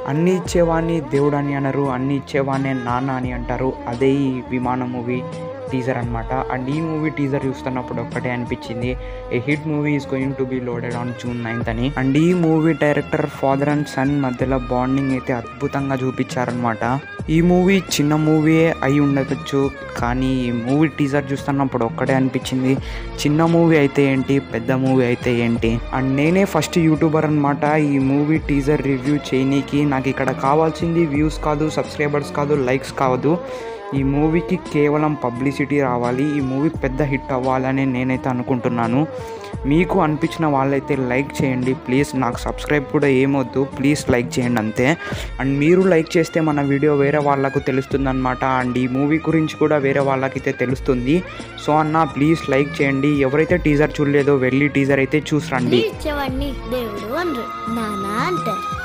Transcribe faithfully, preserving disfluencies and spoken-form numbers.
అన్నీ ఇచ్చేవాడిని దేవుడు అని అనరు, అన్నీ ఇచ్చేవాడిని నాన్న అని అంటారు. అదే ఈ విమానం మూవీ టీజర్ అనమాట. అండ్ ఈ మూవీ టీజర్ చూస్తున్నప్పుడు ఒక్కటే అనిపించింది, a hit movie is going to be loaded on June ninth అని. అండ్ ఈ movie director father and son మధ్యలో బాండింగ్ అయితే అద్భుతంగా చూపించారనమాట. ఈ మూవీ చిన్న మూవీయే అయి ఉండవచ్చు, కానీ ఈ మూవీ టీజర్ చూస్తున్నప్పుడు ఒక్కటే అనిపించింది, చిన్న మూవీ అయితే ఏంటి, పెద్ద మూవీ అయితే ఏంటి. అండ్ నేనే ఫస్ట్ యూట్యూబర్ అనమాట ఈ మూవీ టీజర్ రివ్యూ చేయనీకి. నాకు ఇక్కడ కావాల్సింది వ్యూస్ కాదు, సబ్స్క్రైబర్స్ కాదు, లైక్స్ కాదు. ఈ మూవీకి కేవలం పబ్లిసిటీ రావాలి, ఈ మూవీ పెద్ద హిట్ అవ్వాలని నేనైతే అనుకుంటున్నాను. మీకు అనిపించిన వాళ్ళైతే లైక్ చేయండి ప్లీజ్. నాకు సబ్స్క్రైబ్ కూడా ఏమొద్దు, ప్లీజ్ లైక్ చేయండి అంతే. అండ్ మీరు లైక్ చేస్తే మన వీడియో వేరే వాళ్ళకు తెలుస్తుంది అనమాట. అండ్ ఈ మూవీ గురించి కూడా వేరే వాళ్ళకైతే తెలుస్తుంది. సో అన్న ప్లీజ్ లైక్ చేయండి. ఎవరైతే టీజర్ చూడలేదో వెళ్ళి టీజర్ అయితే చూసి రండి. దేవుడు